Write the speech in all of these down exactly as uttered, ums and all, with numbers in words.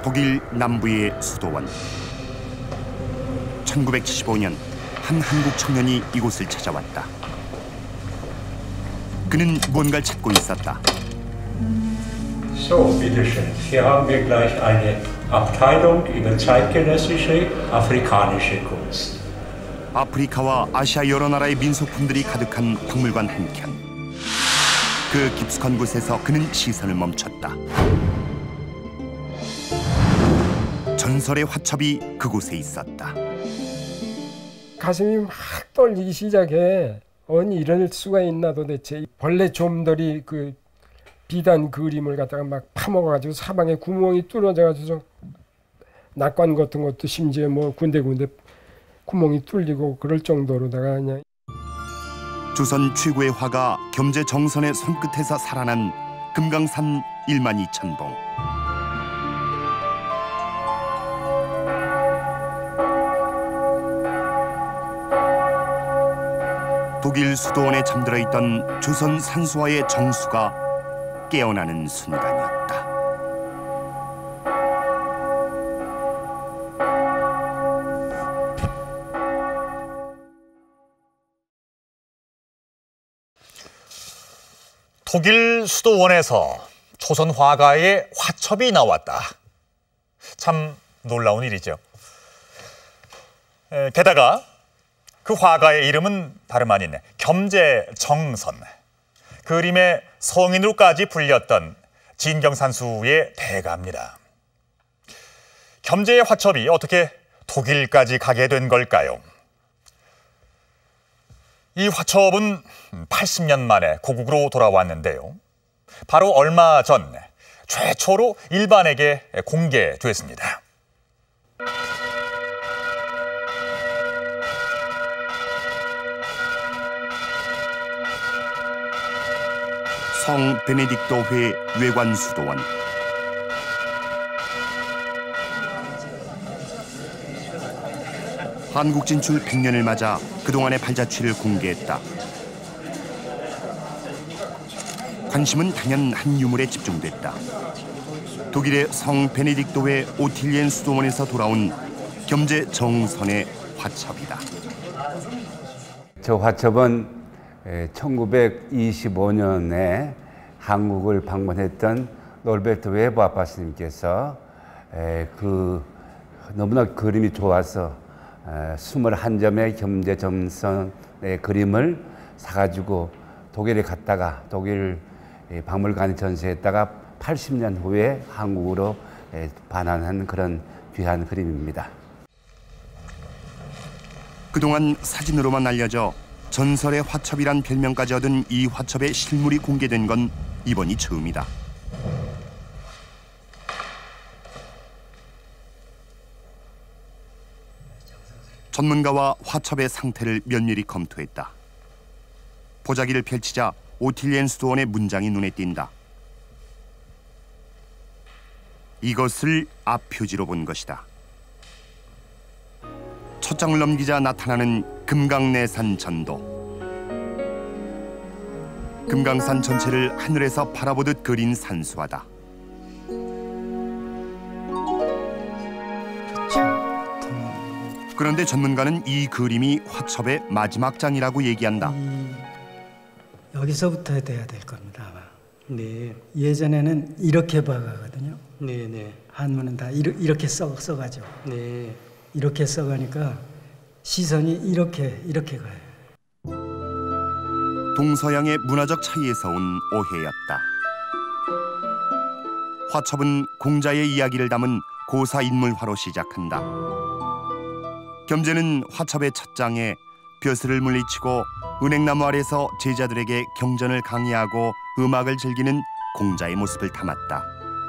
독일 남부의 수도원. 천구백칠십오 년 한 한국 청년이 이곳을 찾아왔다. 그는 무언가를 찾고 있었다. So, bitteschön. Hier haben wir gleich eine Abteilung über zeitgenössische afrikanische Kunst. 아프리카와 아시아 여러 나라의 민속품들이 가득한 박물관 한켠. 그 깊숙한 곳에서 그는 시선을 멈췄다. 전설의 화첩이 그곳에 있었다. 가슴이 막 떨리기 시작해. 아니 이럴 수가 있나 도대체. 벌레 좀들이 그 비단 그림을 갖다가 막 파먹어가지고 사방에 구멍이 뚫어져가지고 낙관 같은 것도 심지어 뭐 군데군데 구멍이 뚫리고 그럴 정도로다가 그냥. 조선 최고의 화가 겸재 정선의 손끝에서 살아난 금강산 일만 이천 봉. 독일 수도원에 잠들어 있던 조선 산수화의 정수가 깨어나는 순간이었다. 독일 수도원에서 조선 화가의 화첩이 나왔다. 참 놀라운 일이죠. 에, 게다가 그 화가의 이름은 다름 아닌 겸재정선. 그림의 성인으로까지 불렸던 진경산수의 대가입니다. 겸재의 화첩이 어떻게 독일까지 가게 된 걸까요? 이 화첩은 팔십 년 만에 고국으로 돌아왔는데요. 바로 얼마 전 최초로 일반에게 공개됐습니다. 성 베네딕토회 외관수도원. 한국 진출 백 년을 맞아 그동안의 발자취를 공개했다. 관심은 단연 한 유물에 집중됐다. 독일의 성 베네딕토회 오틸리엔 수도원에서 돌아온 겸재정선의 화첩이다. 저 화첩은 천구백이십오 년에 한국을 방문했던 노르베르트 웨버 아빠스님께서 그 너무나 그림이 좋아서 이십일 점의 겸재정선의 그림을 사가지고 독일에 갔다가 독일 박물관에 전시했다가 팔십 년 후에 한국으로 반환한 그런 귀한 그림입니다. 그동안 사진으로만 알려져 전설의 화첩이란 별명까지 얻은 이 화첩의 실물이 공개된 건 이번이 처음이다. 전문가와 화첩의 상태를 면밀히 검토했다. 보자기를 펼치자 오틸리엔 수도원의 문장이 눈에 띈다. 이것을 앞표지로 본 것이다. 첫 장을 넘기자 나타나는 금강내산 전도. 금강산 전체를 하늘에서 바라보듯 그린 산수화다. 그런데 전문가는 이 그림이 화첩의 마지막 장이라고 얘기한다. 여기서부터 돼야 될 겁니다, 아마. 네. 예전에는 이렇게 봐가거든요. 네, 네. 한문은 다 이르, 이렇게 써, 써가죠. 네. 이렇게 써가니까 시선이 이렇게, 이렇게 가요. 동서양의 문화적 차이에서 온 오해였다. 화첩은 공자의 이야기를 담은 고사 인물화로 시작한다. 겸재는 화첩의 첫 장에 벼슬을 물리치고 은행나무 아래서 제자들에게 경전을 강의하고 음악을 즐기는 공자의 모습을 담았다.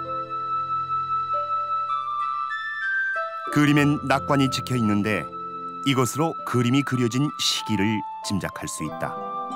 그림엔 낙관이 찍혀 있는데 이것으로 그림이 그려진 시기를 짐작할 수 있다.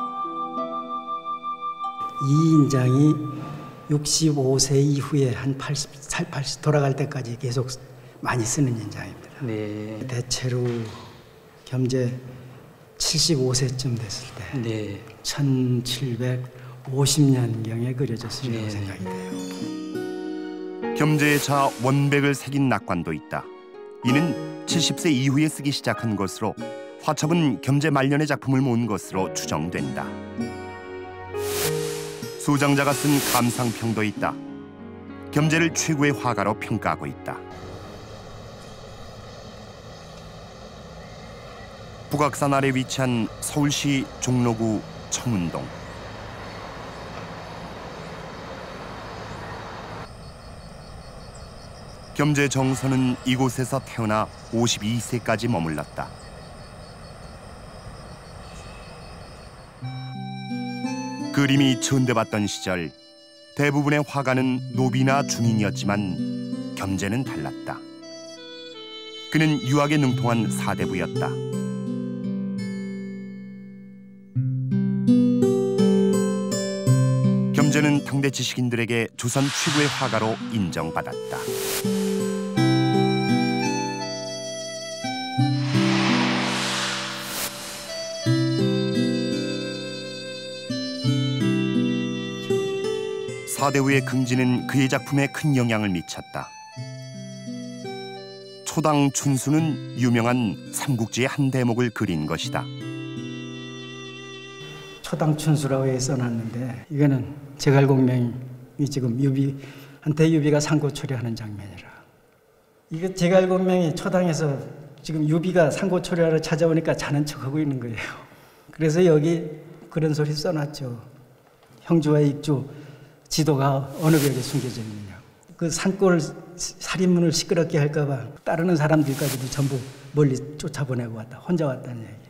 이 인장이 육십오 세 이후에 한 팔십, 팔십 돌아갈 때까지 계속 많이 쓰는 인장입니다. 네. 대체로 겸재 칠십오 세쯤 됐을 때 네. 천칠백오십 년경에 그려졌으리라고 네. 생각이 돼요. 겸재의 자 원백을 새긴 낙관도 있다. 이는 칠십 세 이후에 쓰기 시작한 것으로 화첩은 겸재 말년의 작품을 모은 것으로 추정된다. 수장자가 쓴 감상평도 있다. 겸재를 최고의 화가로 평가하고 있다. 북악산 아래 위치한 서울시 종로구 청운동. 겸재 정선은 이곳에서 태어나 오십이 세까지 머물렀다. 그림이 천대받던 시절 대부분의 화가는 노비나 중인이었지만 겸재는 달랐다. 그는 유학에 능통한 사대부였다. 겸재는 당대 지식인들에게 조선 최고의 화가로 인정받았다. 사대부의 긍지는 그의 작품에 큰 영향을 미쳤다. 초당 춘수는 유명한 삼국지의 한 대목을 그린 것이다. 초당 춘수라고 써놨는데 이거는 제갈공명이 지금 유비한테 유비가 상고초려하는 장면이라. 이거 제갈공명이 초당에서 지금 유비가 상고초려하러 찾아오니까 자는 척하고 있는 거예요. 그래서 여기 그런 소리 써놨죠. 형주와 익주 지도가 어느 벽에 숨겨져 있느냐. 그 산골 살인문을 시끄럽게 할까 봐 따르는 사람들까지도 전부 멀리 쫓아보내고 왔다. 혼자 왔다는 얘기예요.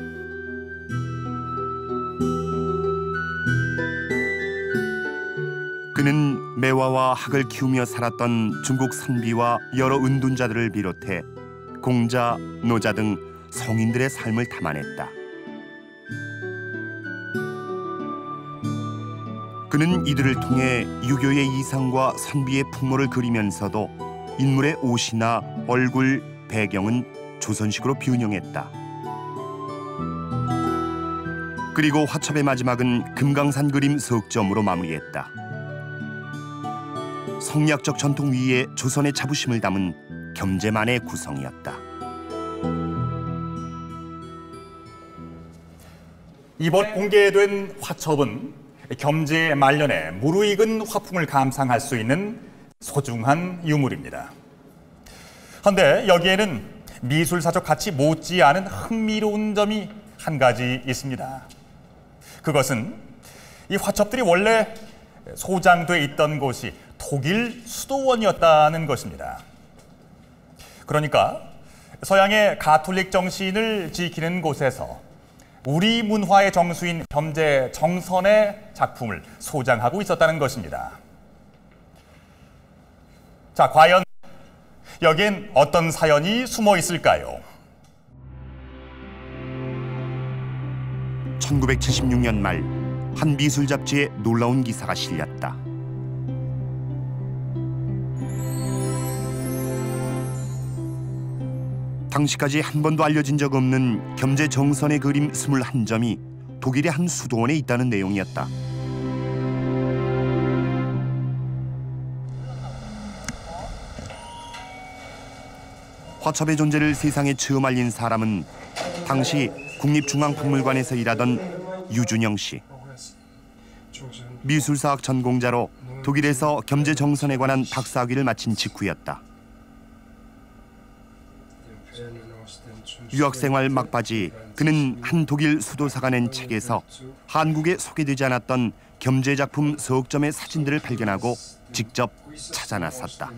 그는 매화와 학을 키우며 살았던 중국 선비와 여러 은둔자들을 비롯해 공자, 노자 등 성인들의 삶을 담아냈다. 그는 이들을 통해 유교의 이상과 선비의 풍모를 그리면서도 인물의 옷이나 얼굴, 배경은 조선식으로 변형했다. 그리고 화첩의 마지막은 금강산 그림 석점으로 마무리했다. 성리학적 전통 위에 조선의 자부심을 담은 겸재만의 구성이었다. 이번 공개된 화첩은 겸재 말년에 무르익은 화풍을 감상할 수 있는 소중한 유물입니다. 그런데 여기에는 미술사적 가치 못지 않은 흥미로운 점이 한 가지 있습니다. 그것은 이 화첩들이 원래 소장돼 있던 곳이 독일 수도원이었다는 것입니다. 그러니까 서양의 가톨릭 정신을 지키는 곳에서 우리 문화의 정수인 겸재 정선의 작품을 소장하고 있었다는 것입니다. 자, 과연 여기엔 어떤 사연이 숨어 있을까요? 천구백칠십육 년 말 한 미술 잡지에 놀라운 기사가 실렸다. 당시까지 한 번도 알려진 적 없는 겸재 정선의 그림 스물한 점이 독일의 한 수도원에 있다는 내용이었다. 화첩의 존재를 세상에 처음 알린 사람은 당시 국립중앙박물관에서 일하던 유준영 씨. 미술사학 전공자로 독일에서 겸재 정선에 관한 박사학위를 마친 직후였다. 유학생활 막바지 그는 한 독일 수도사가 낸 책에서 한국에 소개되지 않았던 겸재 작품 석 점의 사진들을 발견하고 직접 찾아 나섰다.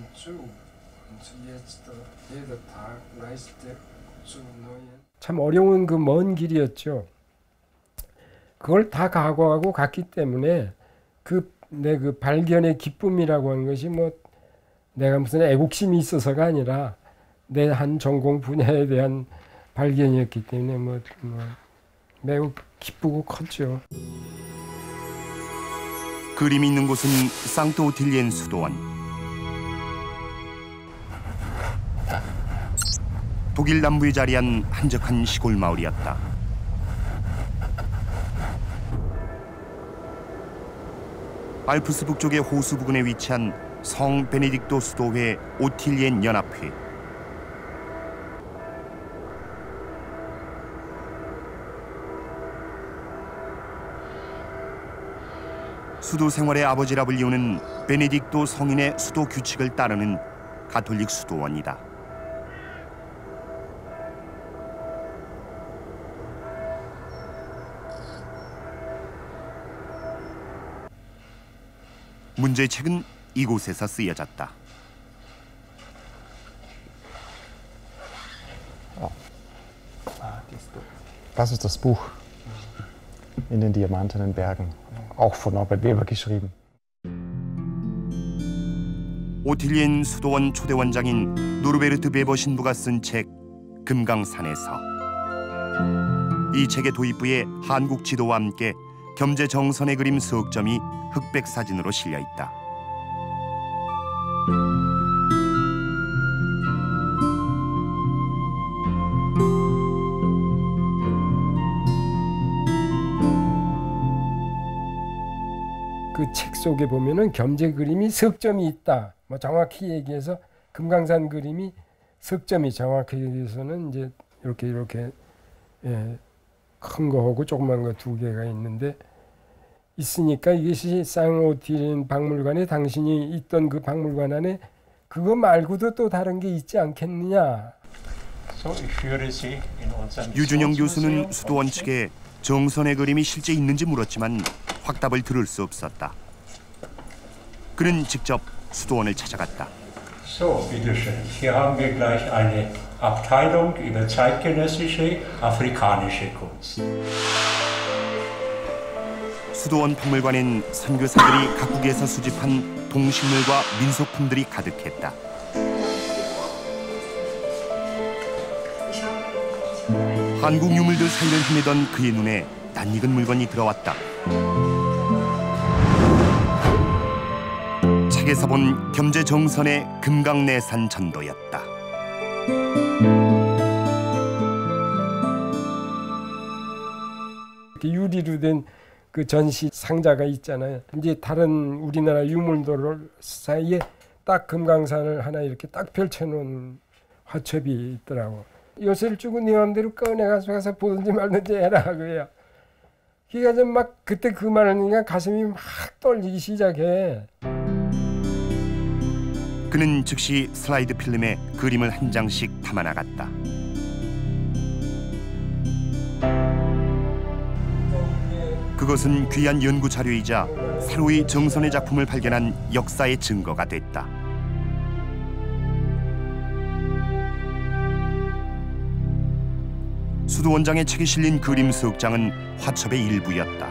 참 어려운 그 먼 길이었죠. 그걸 다 각오하고 갔기 때문에 그 내 그 발견의 기쁨이라고 하는 것이 뭐 내가 무슨 애국심이 있어서가 아니라 내 한 전공 분야에 대한 발견이었기 때문에 뭐, 뭐 매우 기쁘고 컸죠. 그림이 있는 곳은 상트오틸리엔 수도원. 독일 남부에 자리한 한적한 시골 마을이었다. 알프스 북쪽의 호수 부근에 위치한 성 베네딕토 수도회 오틸리엔 연합회. 수도 생활의 아버지라 불리우는 베네딕토 성인의 수도 규칙을 따르는 가톨릭 수도원이다. 문제책은 이곳에서 쓰여졌다. Das ist das Buch in den Diamantenen Bergen, auch von Norbert Weber geschrieben. 오틸리엔 수도원 초대 원장인 노르베르트 베버 신부가 쓴 책 금강산에서. 이 책의 도입부에 한국 지도와 함께 겸재 정선의 그림 석점이 흑백 사진으로 실려 있다. 그 책 속에 보면은 겸재 그림이 석점이 있다. 뭐 정확히 얘기해서 금강산 그림이 석점이 정확히 얘기해서는 이제 이렇게 이렇게 예, 큰 거하고 조그만 거 두 개가 있는데 있으니까 이것이 쌍오틸리엔 박물관에 당신이 있던 그 박물관 안에 그거 말고도 또 다른 게 있지 않겠느냐. 유준영 교수는 수도원 측에 정선의 그림이 실제 있는지 물었지만 확답을 들을 수 없었다. 그는 직접 수도원을 찾아갔다. So, bitteschön. Hier haben wir gleich eine Abteilung über zeitgenössische afrikanische Kunst. 수도원 박물관엔 선교사들이 각국에서 수집한 동식물과 민속품들이 가득했다. 한국 유물들 사이를 헤매던 그의 눈에 낯익은 물건이 들어왔다. 책에서 본 겸재 정선의 금강내산 전도였다. 유리로 된 그 전시 상자가 있잖아요. 이제 다른 우리나라 유물들 사이에 딱 금강산을 하나 이렇게 딱 펼쳐놓은 화첩이 있더라고. 요새를 주고 네 맘대로 꺼내가서 가서 보든지 말든지 해라 그래요. 그러니까 좀 막 그때 그 말을 하니까 가슴이 막 떨리기 시작해. 그는 즉시 슬라이드 필름에 그림을 한 장씩 담아 나갔다. 그것은 귀한 연구 자료이자 새로이 정선의 작품을 발견한 역사의 증거가 됐다. 수도원장의 책에 실린 그림 석 장은 화첩의 일부였다.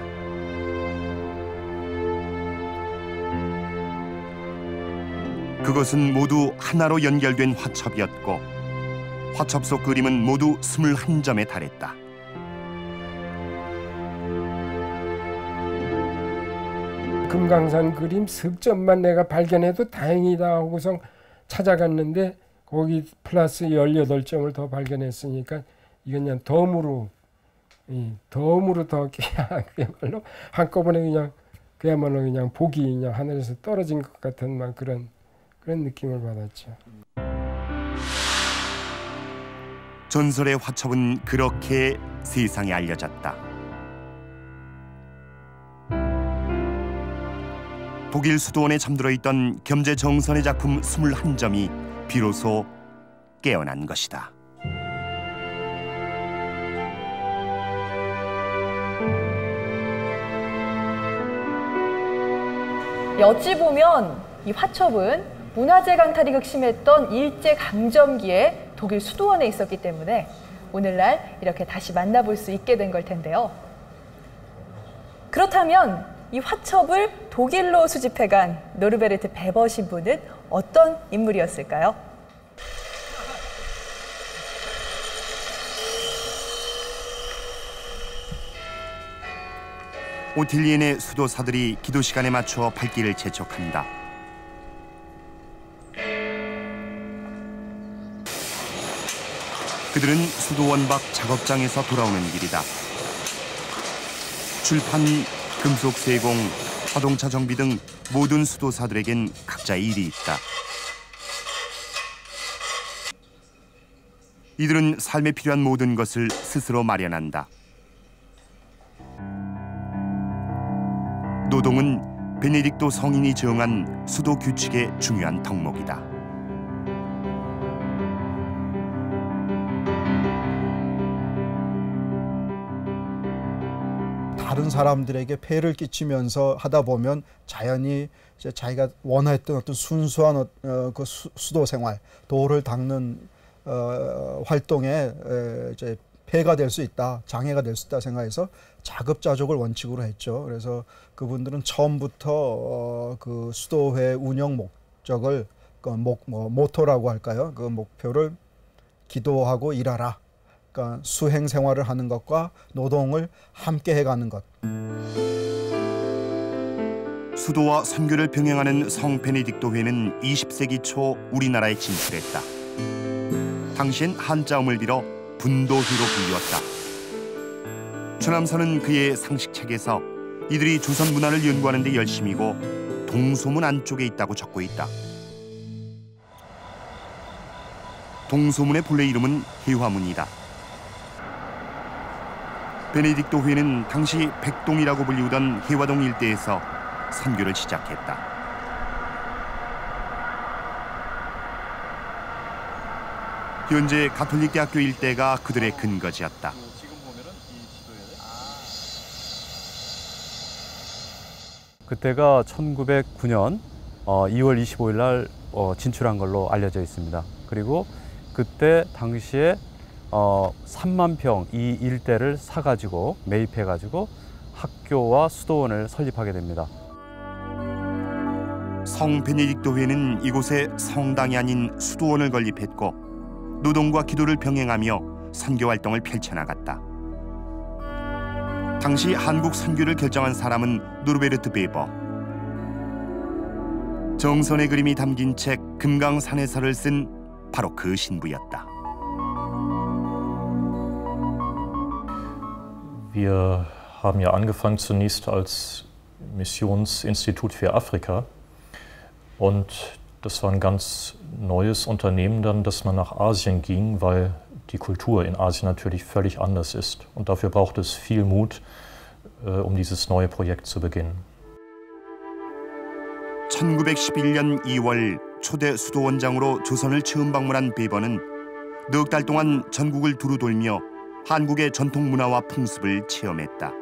그것은 모두 하나로 연결된 화첩이었고 화첩 속 그림은 모두 스물한 점에 달했다. 금강산 그림 석점만 내가 발견해도 다행이다 하고서 찾아갔는데 거기 플러스 열여덟 점을 더 발견했으니까 이건 그냥 덤으로 이 덤으로 더 그야말로 한꺼번에 그냥 그야말로 그냥 복이 그냥 하늘에서 떨어진 것 같은 막 그런 그런 느낌을 받았죠. 전설의 화첩은 그렇게 세상에 알려졌다. 독일 수도원에 잠들어 있던 겸재 정선의 작품 스물한 점이 비로소 깨어난 것이다. 어찌 보면 이 화첩은 문화재 강탈이 극심했던 일제강점기에 독일 수도원에 있었기 때문에 오늘날 이렇게 다시 만나볼 수 있게 된 걸 텐데요. 그렇다면 이 화첩을 독일로 수집해간 노르베르트 베버 신부는 어떤 인물이었을까요? 오틸리엔의 수도사들이 기도 시간에 맞춰 발길을 재촉한다. 그들은 수도원 밖 작업장에서 돌아오는 길이다. 출판, 금속 세공, 자동차 정비 등 모든 수도사들에겐 각자의 일이 있다. 이들은 삶에 필요한 모든 것을 스스로 마련한다. 노동은 베네딕토 성인이 정한 수도 규칙의 중요한 덕목이다. 다른 사람들에게 폐를 끼치면서 하다 보면 자연히 이제 자기가 원했던 어떤 순수한 어, 그 수, 수도 생활, 도를 닦는 어, 활동에 에, 이제 폐가 될 수 있다, 장애가 될 수 있다 생각해서 자급자족을 원칙으로 했죠. 그래서 그분들은 처음부터 어, 그 수도회 운영 목적을 그 목, 뭐, 모토라고 할까요? 그 목표를 기도하고 일하라. 그러니까 수행 생활을 하는 것과 노동을 함께 해가는 것. 수도와 선교를 병행하는 성 베네딕토 회는 이십 세기 초 우리나라에 진출했다. 당시엔 한자음을 빌어 분도회로 불리웠다. 추남선은 그의 상식책에서 이들이 조선 문화를 연구하는 데 열심이고 동소문 안쪽에 있다고 적고 있다. 동소문의 본래 이름은 해화문이다. 베네딕토 회는 당시 백동이라고 불리우던 해화동 일대에서 선교를 시작했다. 현재 가톨릭 대학교 일대가 그들의 근거지였다. 그때가 천구백구 년 이월 이십오일 날 진출한 걸로 알려져 있습니다. 그리고 그때 당시에 어, 삼만 평 이 일대를 사가지고 매입해가지고 학교와 수도원을 설립하게 됩니다. 성 베네딕토 회는 이곳에 성당이 아닌 수도원을 건립했고 노동과 기도를 병행하며 선교 활동을 펼쳐나갔다. 당시 한국 선교를 결정한 사람은 노르베르트 베버. 정선의 그림이 담긴 책 금강산에서를 쓴 바로 그 신부였다. Wir haben ja angefangen zunächst als Missionsinstitut für Afrika und das war ein ganz neues Unternehmen dann, dass man nach Asien ging, weil die Kultur in Asien natürlich völlig anders ist und dafür braucht es viel Mut, äh, um dieses neue Projekt zu beginnen. 천구백십일 년 이월 초대 수도원장으로 조선을 처음 방문한 베버는 넉 달 동안 전국을 두루 돌며 한국의 전통 문화와 풍습을 체험했다.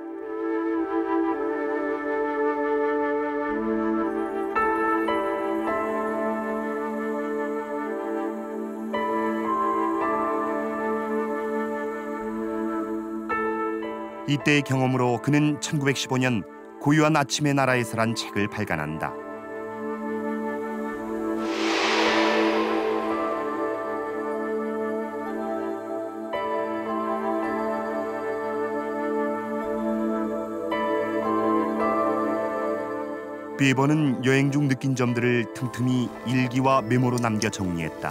이때의 경험으로 그는 천구백십오 년 고요한 아침의 나라에서란 책을 발간한다. 베버는 여행 중 느낀 점들을 틈틈이 일기와 메모로 남겨 정리했다.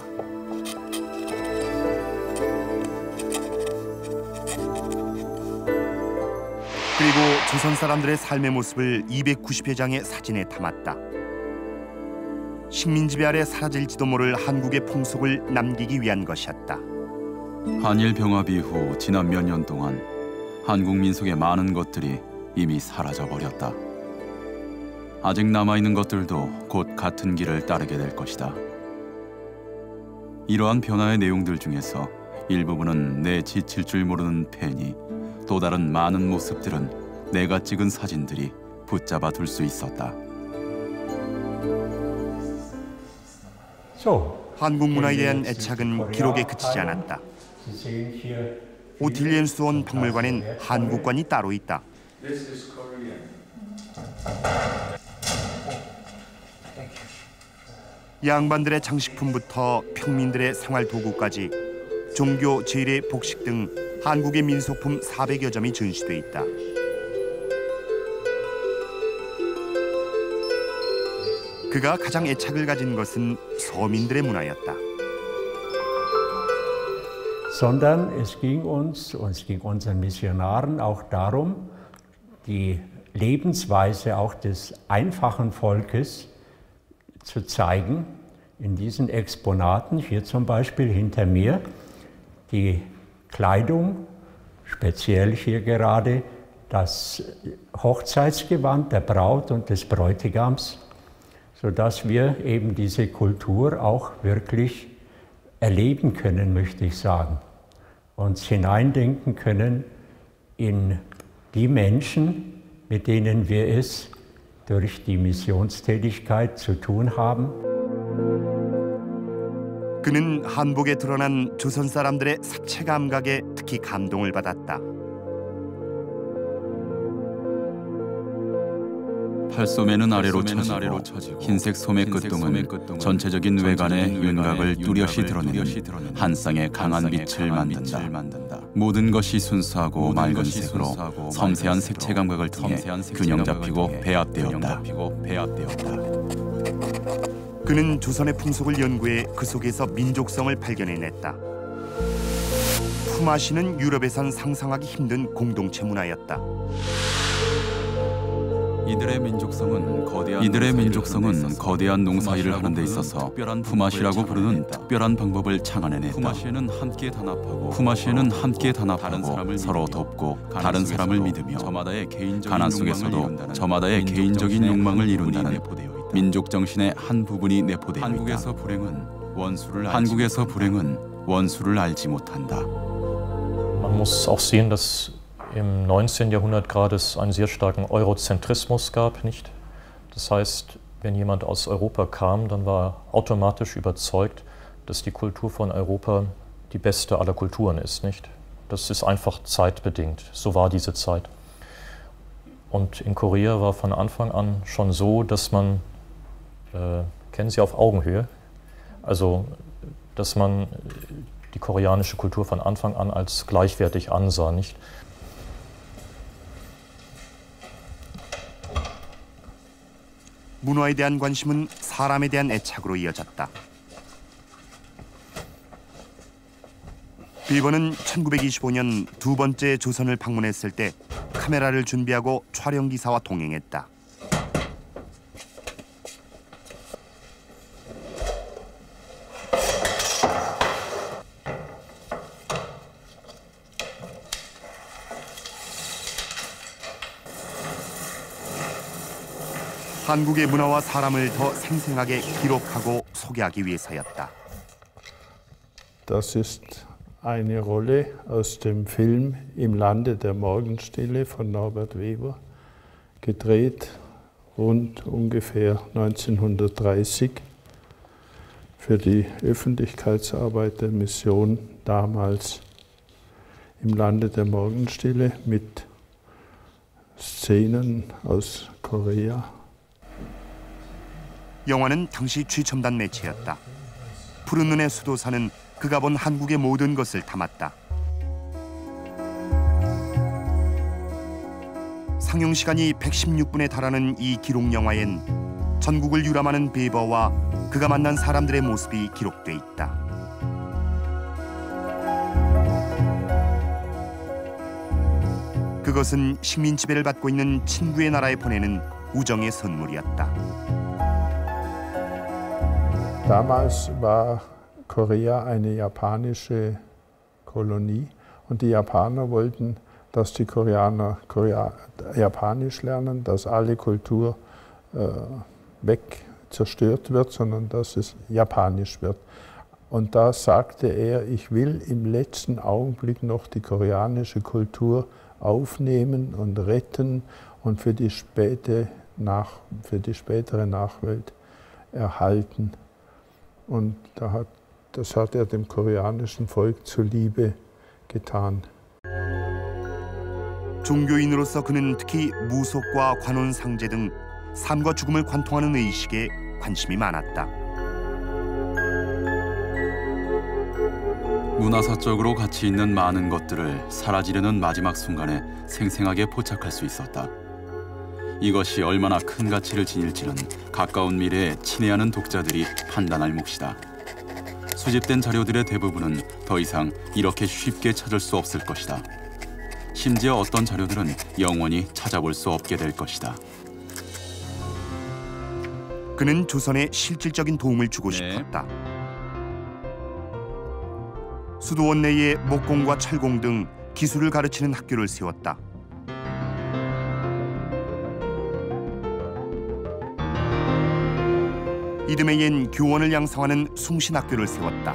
그리고 조선 사람들의 삶의 모습을 이백구십여 장의 사진에 담았다. 식민 지배 아래 사라질지도 모를 한국의 풍속을 남기기 위한 것이었다. 한일 병합 이후 지난 몇 년 동안 한국 민속의 많은 것들이 이미 사라져 버렸다. 아직 남아있는 것들도 곧 같은 길을 따르게 될 것이다. 이러한 변화의 내용들 중에서 일부분은 내 지칠 줄 모르는 펜이, 또 다른 많은 모습들은 내가 찍은 사진들이 붙잡아 둘 수 있었다. 한국 문화에 대한 애착은 기록에 그치지 않았다. 오틸리엔 수도원 박물관엔 한국관이 따로 있다. 양반들의 장식품부터 평민들의 생활 도구까지 종교, 제례, 복식 등 한국의 민속품 사백여 점이 전시돼 있다. 그가 가장 애착을 가진 것은 서민들의 문화였다. Sondern es ging uns, uns ging unseren Missionaren auch darum, die Lebensweise auch des einfachen Volkes zu zeigen in diesen Exponaten. Hier zum Beispiel hinter mir die Kleidung, speziell hier gerade das Hochzeitsgewand der Braut und des Bräutigams, sodass wir eben diese Kultur auch wirklich erleben können, möchte ich sagen, uns hineindenken können in die Menschen, mit denen wir es durch die Missionstätigkeit zu tun haben. 그는 한복에 드러난 조선 사람들의 색채 감각에 특히 감동을 받았다. 팔소매는 아래로 처지고 흰색 소매 끝동은 전체적인 외관의 윤곽을 뚜렷이 드러내는 한 쌍의 강한 빛을 만든다. 모든 것이 순수하고 맑은 색으로 섬세한 색채 감각을 통해 균형 잡히고 배합되었다. 그는 조선의 풍속을 연구해 그 속에서 민족성을 발견해냈다. 품앗이는 유럽에선 상상하기 힘든 공동체 문화였다. 이들의 민족성은 거대한, 이들의 민족성은 거대한 농사일을 하는 데 있어서 품앗이라고 부르는 특별한 방법을 창안해냈다. 품앗이에는 함께 단합하고, 품앗이에는 함께 단합하고 서로 돕고 다른 사람을 믿으며 가난 속에서도 저마다의 개인적인 욕망을 이룬다는 민족 정신의 한 부분이 내포되어 있다. 한국에서 불행은 원수를 한국에서 불행은 원수를 알지 못한다. Man muss auch sehen, dass im neunzehnten Jahrhundert gerade es einen sehr starken Eurozentrismus gab, nicht? Das heißt, wenn jemand aus Europa kam, dann war er automatisch überzeugt, dass die Kultur von Europa die beste aller Kulturen ist, nicht? Das ist einfach zeitbedingt. So war diese Zeit. Und in Korea war von Anfang an schon so, dass man, äh, kennen Sie, auf Augenhöhe, also dass man die koreanische Kultur von Anfang an als gleichwertig ansah, nicht? 문화에 대한 관심은 사람에 대한 애착으로 이어졌다. 비버는 천구백이십오 년 두 번째 조선을 방문했을 때 카메라를 준비하고 촬영 기사와 동행했다. 한국의 문화와 사람을 더 생생하게 기록하고 소개하기 위해서였다. Das ist eine Rolle aus dem Film Im Lande der Morgenstille von Norbert Weber, gedreht rund ungefähr neunzehnhundertdreißig für die Öffentlichkeitsarbeit der Mission damals im Lande der Morgenstille mit Szenen aus Korea. 영화는 당시 최첨단 매체였다. 푸른 눈의 수도사는 그가 본 한국의 모든 것을 담았다. 상영 시간이 백십육 분에 달하는 이 기록 영화엔 전국을 유람하는 베버와 그가 만난 사람들의 모습이 기록돼 있다. 그것은 식민 지배를 받고 있는 친구의 나라에 보내는 우정의 선물이었다. Damals war Korea eine japanische Kolonie und die Japaner wollten, dass die Koreaner Korea Japanisch lernen, dass alle Kultur äh, weg zerstört wird, sondern dass es Japanisch wird. Und da sagte er, ich will im letzten Augenblick noch die koreanische Kultur aufnehmen und retten und für die, späte Nach, für die spätere Nachwelt erhalten. Und da hat, das hat er dem koreanischen Volk zuliebe getan. 종교인으로서 그는 특히 무속과 관혼 상제 등 삶과 죽음을 관통하는 의식에 관심이 많았다. 문화사적으로 가치 있는 많은 것들을 사라지려는 마지막 순간에 생생하게 포착할 수 있었다. 이것이 얼마나 큰 가치를 지닐지는 가까운 미래에 친애하는 독자들이 판단할 몫이다. 수집된 자료들의 대부분은 더 이상 이렇게 쉽게 찾을 수 없을 것이다. 심지어 어떤 자료들은 영원히 찾아볼 수 없게 될 것이다. 그는 조선에 실질적인 도움을 주고 네. 싶었다. 수도원 내에 목공과 철공 등 기술을 가르치는 학교를 세웠다. 이듬해 옌 교원을 양성하는 숭신학교를 세웠다.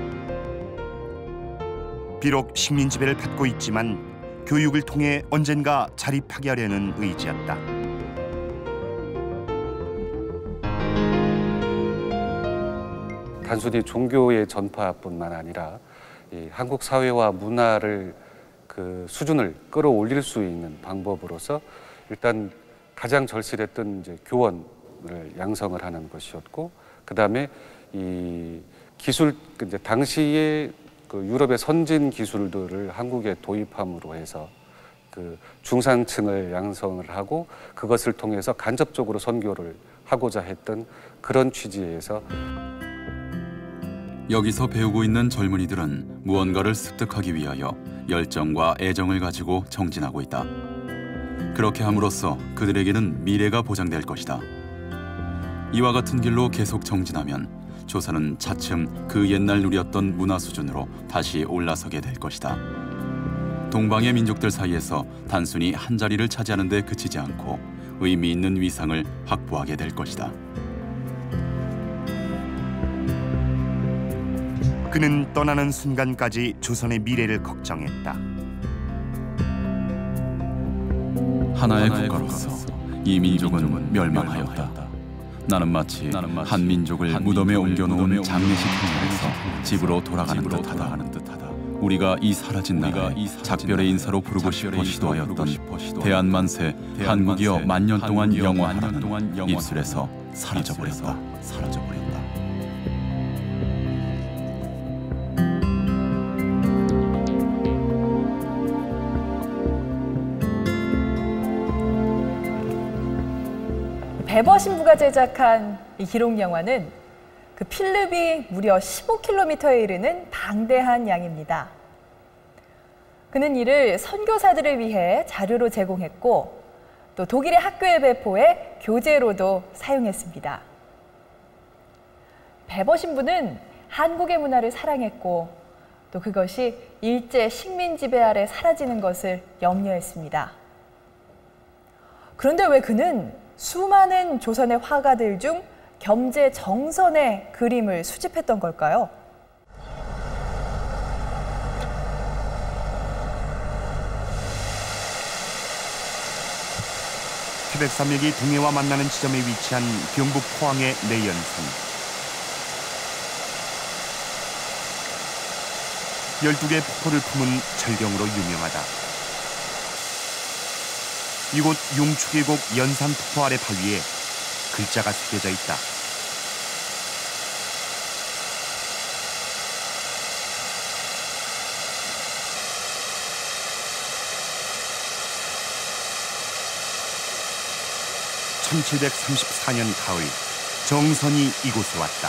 비록 식민 지배를 받고 있지만 교육을 통해 언젠가 자립하게 하려는 의지였다. 단순히 종교의 전파뿐만 아니라 이 한국 사회와 문화를 그 수준을 끌어올릴 수 있는 방법으로서 일단 가장 절실했던 이제 교원을 양성을 하는 것이었고, 그 다음에 이 기술 이제 당시에 그 유럽의 선진 기술들을 한국에 도입함으로 해서 그 중산층을 양성을 하고 그것을 통해서 간접적으로 선교를 하고자 했던 그런 취지에서. 여기서 배우고 있는 젊은이들은 무언가를 습득하기 위하여 열정과 애정을 가지고 정진하고 있다. 그렇게 함으로써 그들에게는 미래가 보장될 것이다. 이와 같은 길로 계속 정진하면 조선은 차츰 그 옛날 누렸던 문화 수준으로 다시 올라서게 될 것이다. 동방의 민족들 사이에서 단순히 한 자리를 차지하는 데 그치지 않고 의미 있는 위상을 확보하게 될 것이다. 그는 떠나는 순간까지 조선의 미래를 걱정했다. 하나의 국가로서 이 민족은 멸망하였다. 나는 마치 한 민족을 무덤에 옮겨놓은 장례식 행렬에서 집으로 돌아가는 듯하다. 우리가 이 사라진 나라에 작별의 인사로 부르고 싶어 시도하였던 대한만세, 한국이여 만년 동안 영원하라는 입술에서 사라져버렸다. 사라져버렸다. 베버 신부가 제작한 이 기록 영화는 그 필름이 무려 십오 킬로미터에 이르는 방대한 양입니다. 그는 이를 선교사들을 위해 자료로 제공했고 또 독일의 학교에 배포해 교재로도 사용했습니다. 베버 신부는 한국의 문화를 사랑했고 또 그것이 일제 식민 지배 아래 사라지는 것을 염려했습니다. 그런데 왜 그는 수많은 조선의 화가들 중 겸재 정선의 그림을 수집했던 걸까요? 태백산맥이 동해와 만나는 지점에 위치한 경북 포항의 내연산. 열두 개의 폭포를 품은 절경으로 유명하다. 이곳 용추계곡 연산폭포 아래 바위에 글자가 새겨져 있다. 천칠백삼십사 년 가을, 정선이 이곳에 왔다.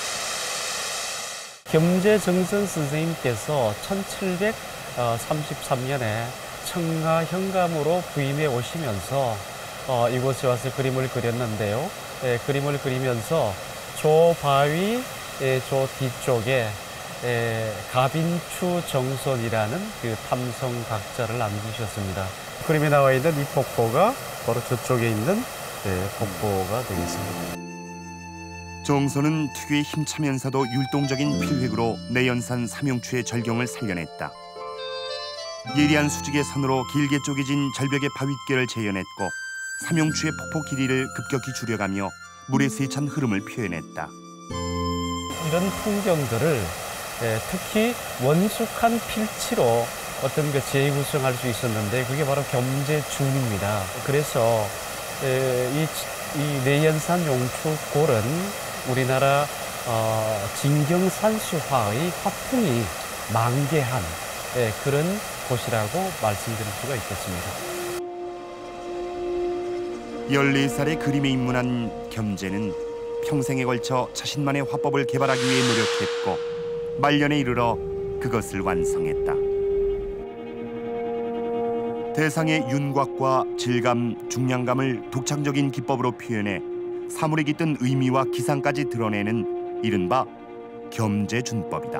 겸재 정선 선생님께서 천칠백삼십삼 년에 청하 현감으로 부임해 오시면서 어, 이곳에 와서 그림을 그렸는데요. 예, 그림을 그리면서 저 바위 예, 저 뒤쪽에 예, 가빈추 정선이라는 그 탐성 각자를 남기셨습니다. 그림에 나와 있는 이 폭포가 바로 저쪽에 있는 예, 폭포가 되겠습니다. 정선은 특유의 힘차면서도 율동적인 필획으로 내연산 삼용추의 절경을 살려냈다. 예리한 수직의 선으로 길게 쪼개진 절벽의 바윗결을 재현했고 삼용추의 폭포 길이를 급격히 줄여가며 물의 세찬 흐름을 표현했다. 이런 풍경들을 예, 특히 원숙한 필치로 어떤 그 재구성할 수 있었는데 그게 바로 겸재중입니다. 그래서 예, 이, 이 내연산 용추골은 우리나라 어, 진경산수화의 화풍이 만개한 예, 그런 곳이라고 말씀드릴 수가 있겠습니다. 열네 살에 그림에 입문한 겸재는 평생에 걸쳐 자신만의 화법을 개발하기 위해 노력했고 말년에 이르러 그것을 완성했다. 대상의 윤곽과 질감, 중량감을 독창적인 기법으로 표현해 사물에 깃든 의미와 기상까지 드러내는 이른바 겸재준법이다.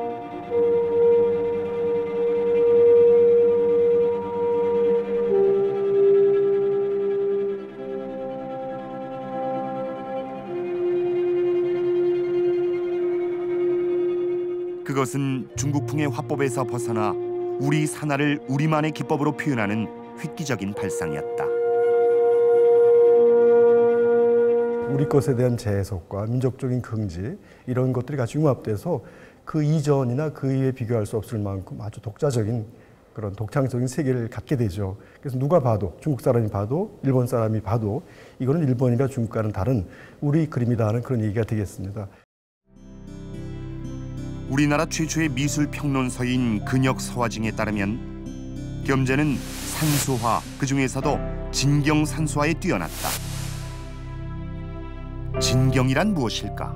그것은 중국풍의 화법에서 벗어나 우리 산하를 우리만의 기법으로 표현하는 획기적인 발상이었다. 우리 것에 대한 재해석과 민족적인 긍지 이런 것들이 같이 융합돼서 그 이전이나 그 이후에 비교할 수 없을 만큼 아주 독자적인 그런 독창적인 세계를 갖게 되죠. 그래서 누가 봐도 중국 사람이 봐도 일본 사람이 봐도 이거는 일본이나 중국과는 다른 우리 그림이다 하는 그런 얘기가 되겠습니다. 우리나라 최초의 미술 평론서인 근역 서화징에 따르면 겸재는 산수화, 그 중에서도 진경 산수화에 뛰어났다. 진경이란 무엇일까?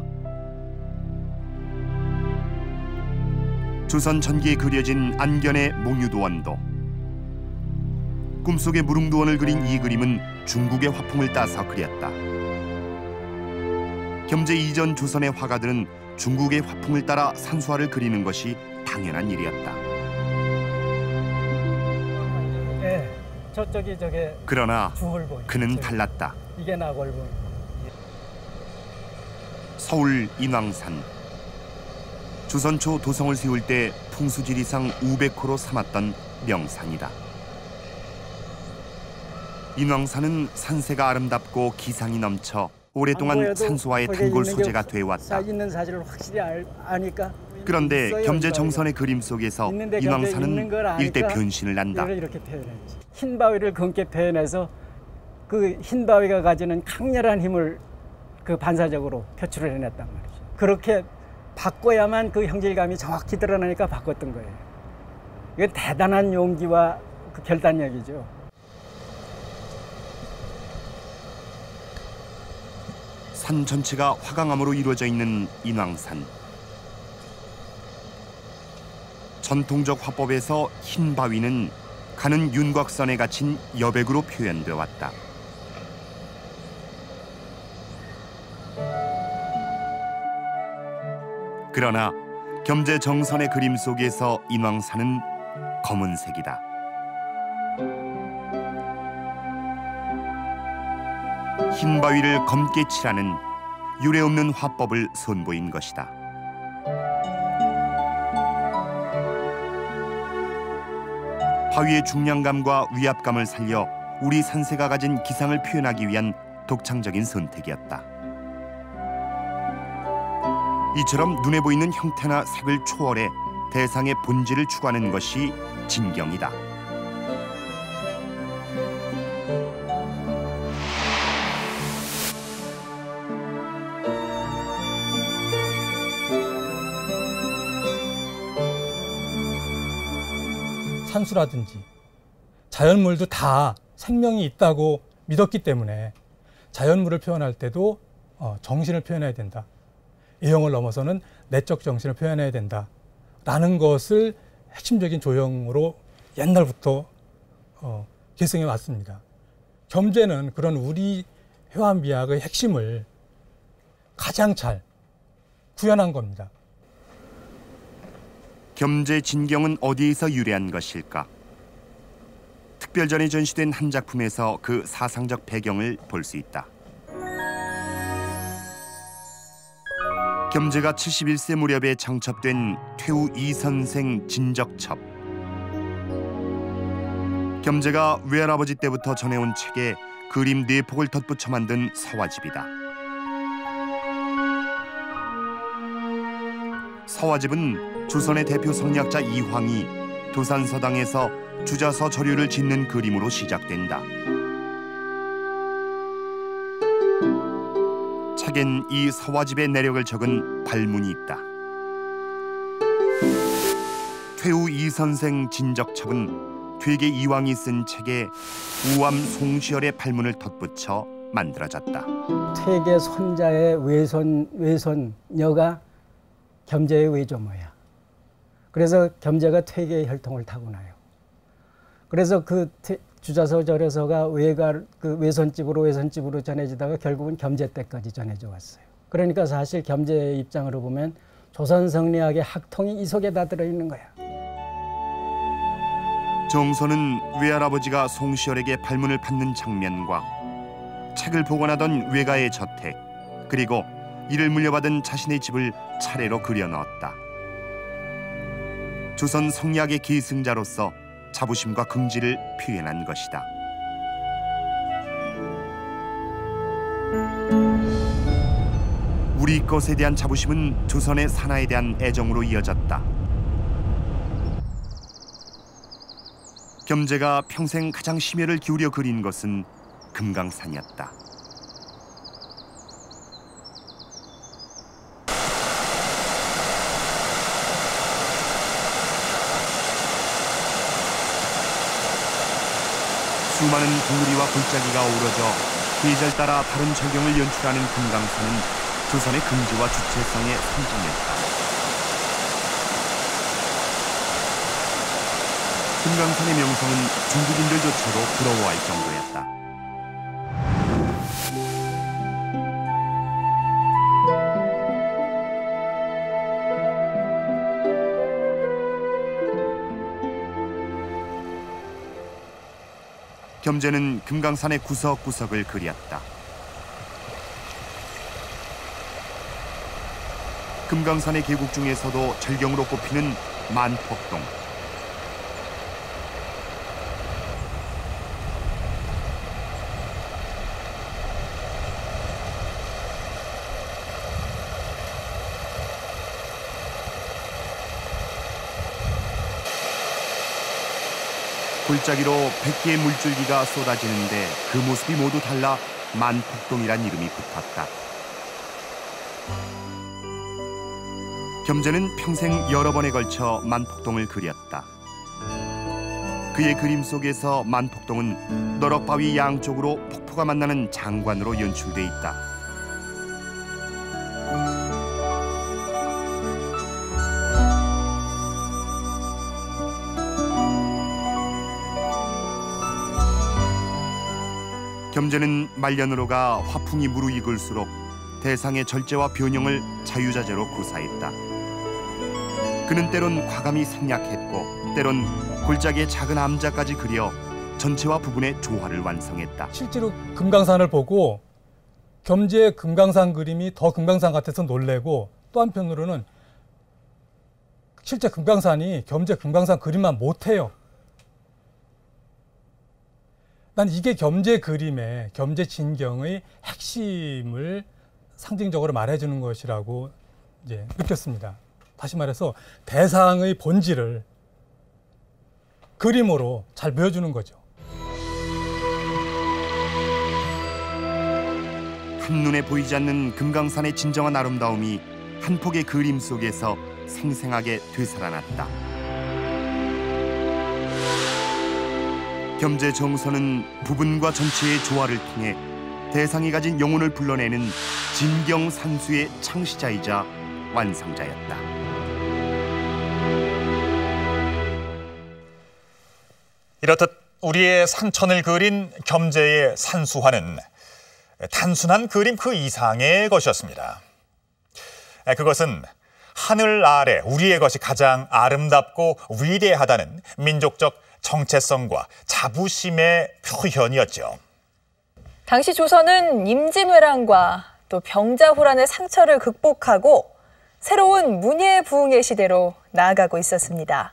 조선 전기에 그려진 안견의 몽유도원도, 꿈속의 무릉도원을 그린 이 그림은 중국의 화풍을 따서 그렸다. 겸재 이전 조선의 화가들은 중국의 화풍을 따라 산수화를 그리는 것이 당연한 일이었다. 네, 저쪽이 저게 그러나 주월본. 그는 달랐다. 이게 나골본. 서울 인왕산. 조선 초 도성을 세울 때 풍수지리상 우백 호로 삼았던 명산이다. 인왕산은 산세가 아름답고 기상이 넘쳐 오랫동안 산수화의 단골 소재가 되어왔다. 있는 사실을 확실히 알, 아니까. 그런데 겸재 정선의 그림 속에서 인왕산은 일대 변신을 한다. 이렇게 표현했지. 흰 바위를 검게 표현해서 그 흰 바위가 가지는 강렬한 힘을 그 반사적으로 표출을 해냈단 말이죠. 그렇게 바꿔야만 그 형질감이 정확히 드러나니까 바꿨던 거예요. 이건 대단한 용기와 그 결단력이죠. 산 전체가 화강암으로 이루어져 있는 인왕산. 전통적 화법에서 흰 바위는 가는 윤곽선에 갇힌 여백으로 표현되어 왔다. 그러나 겸재 정선의 그림 속에서 인왕산은 검은색이다. 흰 바위를 검게 칠하는 유례없는 화법을 선보인 것이다. 바위의 중량감과 위압감을 살려 우리 산세가 가진 기상을 표현하기 위한 독창적인 선택이었다. 이처럼 눈에 보이는 형태나 색을 초월해 대상의 본질을 추구하는 것이 진경이다. 산수라든지 자연물도 다 생명이 있다고 믿었기 때문에 자연물을 표현할 때도 정신을 표현해야 된다. 이형을 넘어서는 내적 정신을 표현해야 된다라는 것을 핵심적인 조형으로 옛날부터 어, 계승해 왔습니다. 겸재는 그런 우리 회화미학의 핵심을 가장 잘 구현한 겁니다. 겸재 진경은 어디에서 유래한 것일까? 특별전에 전시된 한 작품에서 그 사상적 배경을 볼 수 있다. 겸재가 칠십일 세 무렵에 창첩된 퇴우 이선생 진적첩. 겸재가 외할아버지 때부터 전해온 책에 그림 네 폭을 덧붙여 만든 서화집이다. 서화집은 조선의 대표 성리학자 이황이 도산서당에서 주자서 저류를 짓는 그림으로 시작된다. 책엔 이 서화집의 내력을 적은 발문이 있다. 퇴우 이선생 진적첩은 퇴계 이황이 쓴 책에 우암 송시열의 발문을 덧붙여 만들어졌다. 퇴계 손자의 외손, 외손녀가 겸재의 외조모야. 그래서 겸재가 퇴계의 혈통을 타고나요. 그래서 그 주자서 절여서가 외가 그 외선집으로 외선집으로 전해지다가 결국은 겸재 때까지 전해져 왔어요. 그러니까 사실 겸재의 입장으로 보면 조선 성리학의 학통이 이 속에 다 들어있는 거야. 정서는 외할아버지가 송시열에게 발문을 받는 장면과 책을 보관하던 외가의 저택, 그리고 이를 물려받은 자신의 집을 차례로 그려 넣었다. 조선 성리학의 계승자로서 자부심과 긍지를 표현한 것이다. 우리 것에 대한 자부심은 조선의 산하에 대한 애정으로 이어졌다. 겸재가 평생 가장 심혈을 기울여 그린 것은 금강산이었다. 수많은 봉우리와 골짜기가 어우러져 계절 따라 다른 절경을 연출하는 금강산은 조선의 긍지와 주체성의 상징이었다. 금강산의 명성은 중국인들조차도 부러워할 정도였다. 겸재는 금강산의 구석구석을 그렸다. 금강산의 계곡 중에서도 절경으로 꼽히는 만폭동. 골짜기로 백 개의 물줄기가 쏟아지는데 그 모습이 모두 달라 만폭동이란 이름이 붙었다. 겸재는 평생 여러 번에 걸쳐 만폭동을 그렸다. 그의 그림 속에서 만폭동은 너럭바위 양쪽으로 폭포가 만나는 장관으로 연출돼 있다. 겸재는 말년으로가 화풍이 무르익을수록 대상의 절제와 변형을 자유자재로 구사했다. 그는 때론 과감히 생략했고 때론 골짜기의 작은 암자까지 그려 전체와 부분의 조화를 완성했다. 실제로 금강산을 보고 겸재의 금강산 그림이 더 금강산 같아서 놀래고, 또 한편으로는 실제 금강산이 겸재 금강산 그림만 못해요. 난 이게 겸재 그림의, 겸재 진경의 핵심을 상징적으로 말해주는 것이라고 이제 느꼈습니다. 다시 말해서 대상의 본질을 그림으로 잘 보여주는 거죠. 한눈에 보이지 않는 금강산의 진정한 아름다움이 한 폭의 그림 속에서 생생하게 되살아났다. 겸재 정서는 부분과 전체의 조화를 통해 대상이 가진 영혼을 불러내는 진경산수의 창시자이자 완성자였다. 이렇듯 우리의 산천을 그린 겸재의 산수화는 단순한 그림 그 이상의 것이었습니다. 그것은 하늘 아래 우리의 것이 가장 아름답고 위대하다는 민족적 정체성과 자부심의 표현이었죠. 당시 조선은 임진왜란과 또 병자호란의 상처를 극복하고 새로운 문예부흥의 시대로 나아가고 있었습니다.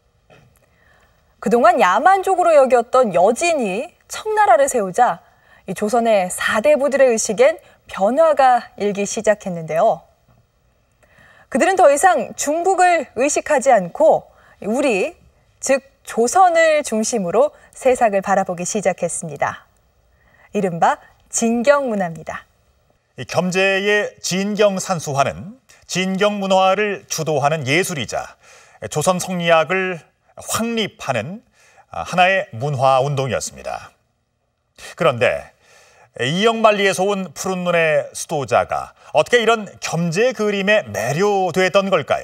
그동안 야만족으로 여겼던 여진이 청나라를 세우자 이 조선의 사대부들의 의식엔 변화가 일기 시작했는데요. 그들은 더 이상 중국을 의식하지 않고 우리, 즉 조선을 중심으로 세상을 바라보기 시작했습니다. 이른바 진경문화입니다. 이 겸재의 진경산수화는 진경문화를 주도하는 예술이자 조선 성리학을 확립하는 하나의 문화운동이었습니다. 그런데 이영만리에서 온 푸른 눈의 수도자가 어떻게 이런 겸재 그림에 매료됐던 걸까요?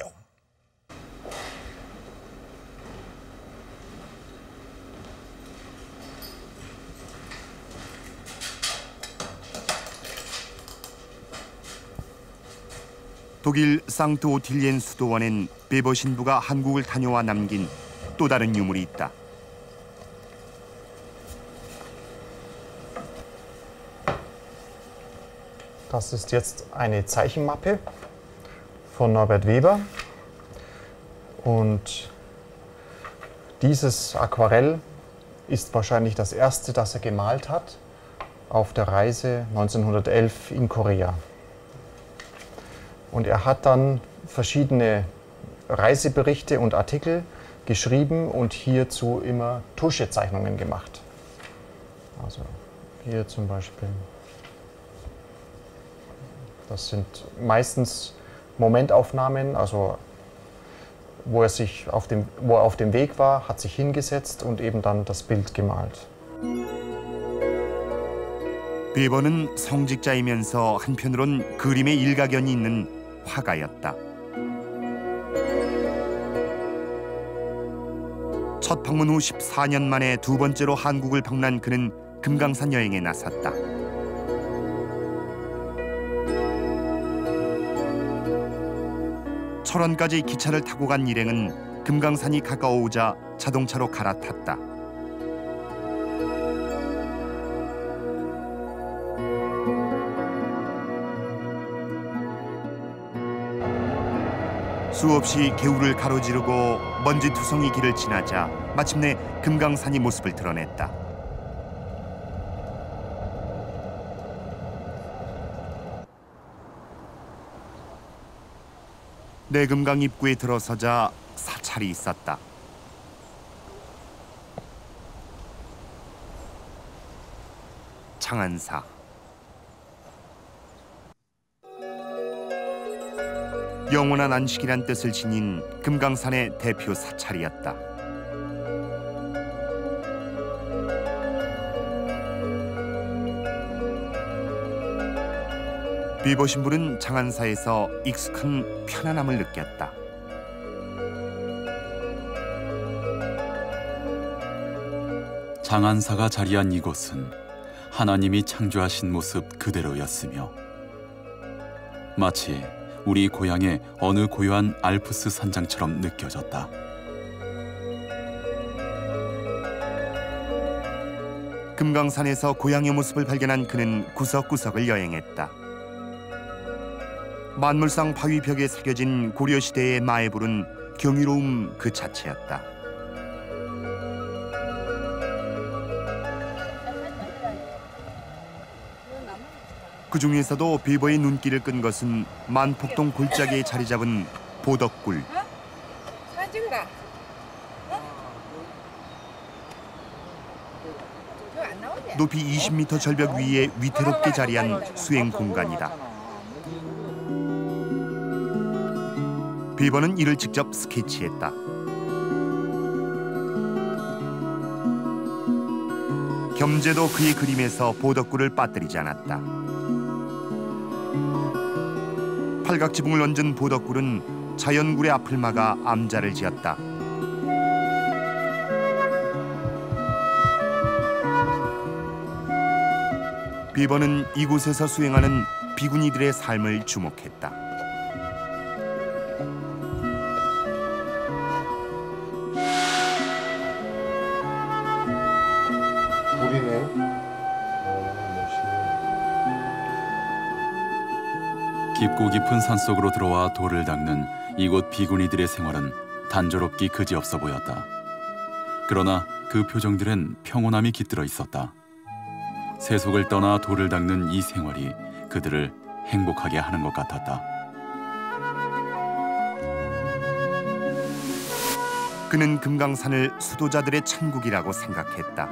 독일 상트 오틸리엔 수도원엔 베버 신부가 한국을 다녀와 남긴 또 다른 유물이 있다. Das ist jetzt eine Zeichenmappe von Norbert Weber. Und dieses Aquarell ist wahrscheinlich das erste, das er gemalt hat auf der Reise neunzehnhundertelf in Korea. Und er hat dann verschiedene Reiseberichte und Artikel geschrieben und hierzu immer Tuschezeichnungen gemacht. Also hier zum Beispiel. Das sind meistens Momentaufnahmen, also wo er sich auf dem, wo er auf dem Weg war, hat sich hingesetzt und eben dann das Bild gemalt. 베버는 성직자이면서 한편으론 그림에 일가견이 있는 화가였다. 첫 방문 후 십사 년 만에 두 번째로 한국을 방문한 그는 금강산 여행에 나섰다. 철원까지 기차를 타고 간 일행은 금강산이 가까워오자 자동차로 갈아탔다. 수없이 개울을 가로지르고 먼지투성이 길을 지나자 마침내 금강산이 모습을 드러냈다. 내금강 입구에 들어서자 사찰이 있었다. 창안사. 영원한 안식이란 뜻을 지닌 금강산의 대표 사찰이었다. 베버 신부는 장안사에서 익숙한 편안함을 느꼈다. 장안사가 자리한 이곳은 하나님이 창조하신 모습 그대로였으며 마치 우리 고향의 어느 고요한 알프스 산장처럼 느껴졌다. 금강산에서 고향의 모습을 발견한 그는 구석구석을 여행했다. 만물상 바위벽에 새겨진 고려시대의 마애불은 경이로움 그 자체였다. 그 중에서도 베버의 눈길을 끈 것은 만폭동 골짜기에 자리 잡은 보덕굴. 사진가? 높이 이십 미터 절벽 위에 위태롭게 자리한 수행 공간이다. 베버는 이를 직접 스케치했다. 겸재도 그의 그림에서 보덕굴을 빠뜨리지 않았다. 팔각지붕을 얹은 보덕굴은 자연굴의 앞을 막아 암자를 지었다. 베버는 이곳에서 수행하는 비구니들의 삶을 주목했다. 깊고 깊은 산속으로 들어와 돌을 닦는 이곳 비구니들의 생활은 단조롭기 그지없어 보였다. 그러나 그 표정들은 평온함이 깃들어 있었다. 세속을 떠나 돌을 닦는 이 생활이 그들을 행복하게 하는 것 같았다. 그는 금강산을 수도자들의 천국이라고 생각했다.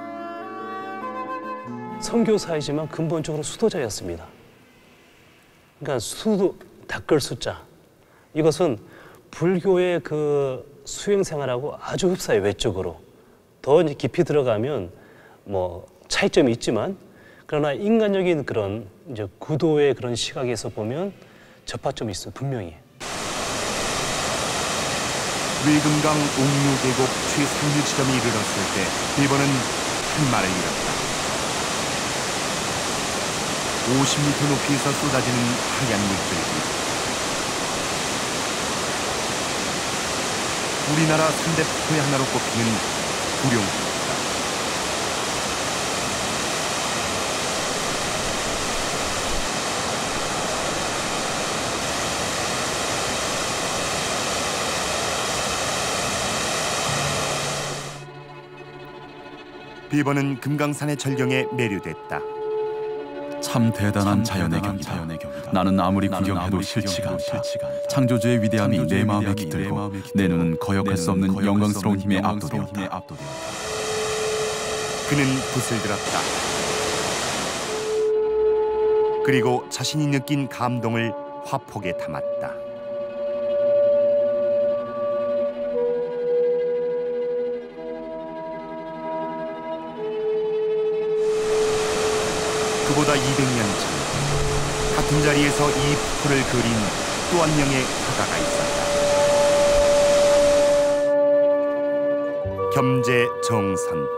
선교사이지만 근본적으로 수도자였습니다. 그러니까 수도 닦을 숫자, 이것은 불교의 그 수행 생활하고 아주 흡사해. 외적으로 더 이제 깊이 들어가면 뭐 차이점이 있지만, 그러나 인간적인 그런 이제 구도의 그런 시각에서 보면 접합점이 있어 분명히. 외금강 옥류 계곡 최상류 지점에 이르렀을 때 베버는 한 말을 잃었다. 오십 미터 높이에서 쏟아지는 하얀 물줄기. 우리나라 삼대 폭포의 하나로 꼽히는 구룡폭포다. 비버는 금강산의 절경에 매료됐다. 참 대단한 자연의 경이다. 나는 아무리 구경해도 싫지가 않다. 창조주의 위대함이 내 마음에 깃들고 내 눈은 거역할 수 없는 영광스러운 힘에 압도되었다. 그는 붓을 들었다. 그리고 자신이 느낀 감동을 화폭에 담았다. 그보다 이백 년 전 같은 자리에서 이 폭포를 그린 또 한 명의 화가가 있었다. 겸재정선.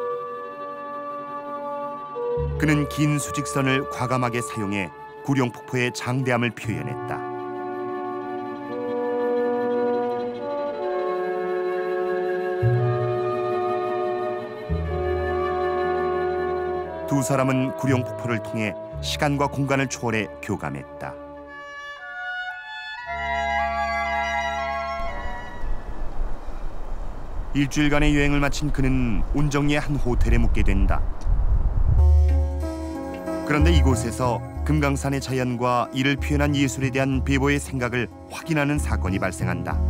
그는 긴 수직선을 과감하게 사용해 구룡폭포의 장대함을 표현했다. 두 사람은 구룡폭포를 통해 시간과 공간을 초월해 교감했다. 일주일간의 여행을 마친 그는 온정리의 한 호텔에 묵게 된다. 그런데 이곳에서 금강산의 자연과 이를 표현한 예술에 대한 비버의 생각을 확인하는 사건이 발생한다.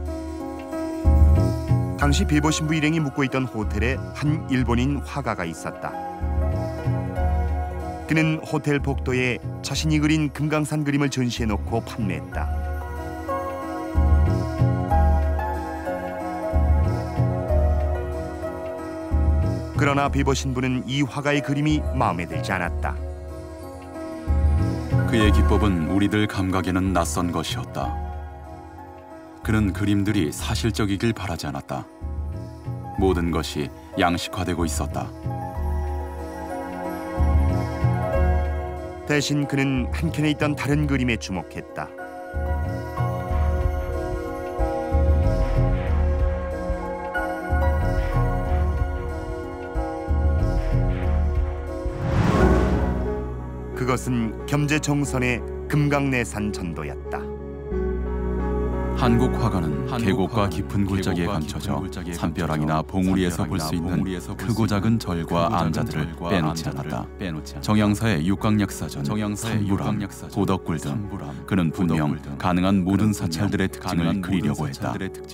당시 비버 신부 일행이 묵고 있던 호텔에 한 일본인 화가가 있었다. 그는 호텔 복도에 자신이 그린 금강산 그림을 전시해놓고 판매했다. 그러나 비버 신부는 이 화가의 그림이 마음에 들지 않았다. 그의 기법은 우리들 감각에는 낯선 것이었다. 그는 그림들이 사실적이길 바라지 않았다. 모든 것이 양식화되고 있었다. 대신 그는 한켠에 있던 다른 그림에 주목했다. 그것은 겸재정선의 금강내산 전도였다. 한국 화가는 계곡과 깊은 굴작에 감춰져 산벼락이나 봉우리에서 볼 수 있는 크고 작은 절과 암자들을 빼놓지 않았다. 정양사의 육강약사전, 삼부람, 도덕굴 등 그는 분명 가능한 모든 사찰들의 특징을 그리려고 했다.